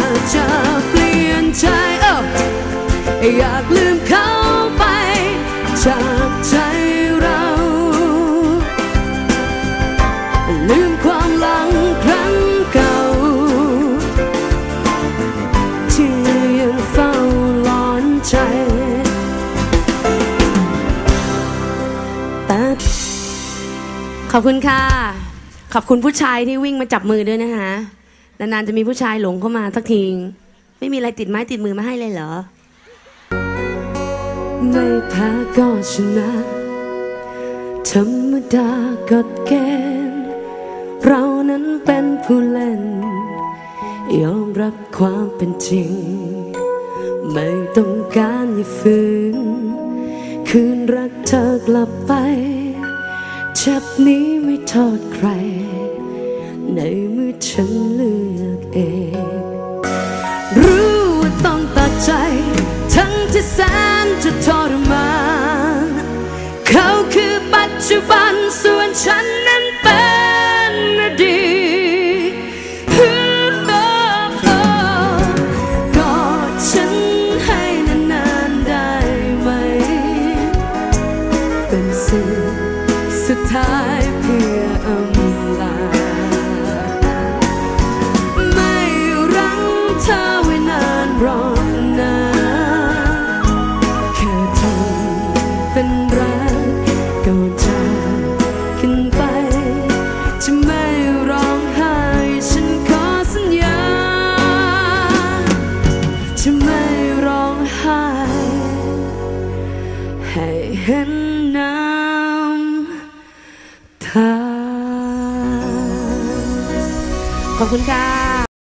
จะเปลี่ยนใจอยากลืมเขาไปจากใจเราลืมความหลังครั้งเก่าที่ยังเฝ้าร้อนใจขอบคุณค่ะขอบคุณผู้ชายที่วิ่งมาจับมือด้วยนะคะนานๆจะมีผู้ชายหลงเข้ามาสักทีไม่มีอะไรติดไม้ติดมือมาให้เลยเหรอไม่แพ้ก็ชนะธรรมดากฎเกณฑ์เรานั้นเป็นผู้เล่นยอมรับความเป็นจริงไม่ต้องการอย่าฝืนคืนรักเธอกลับไปเจ็บนี้ไม่โทษใครในเมื่อฉันเลือกเองรู้ว่าต้องตัดใจทั้งที่แสนจะทรมานเขาคือปัจจุบันส่วนฉันนั้นเป็นอดีตกอดฉันให้นานๆได้ไหมเป็นสิ่งสุดท้ายเพื่ออำลาไม่รั้งเธอไว้นานรอนานแค่ทำเป็นรักก่อนจากกันไปจะไม่ร้องไห้ฉันขอสัญญาจะไม่ร้องไห้ให้เห็นน้ำตาขอบคุณค่ะ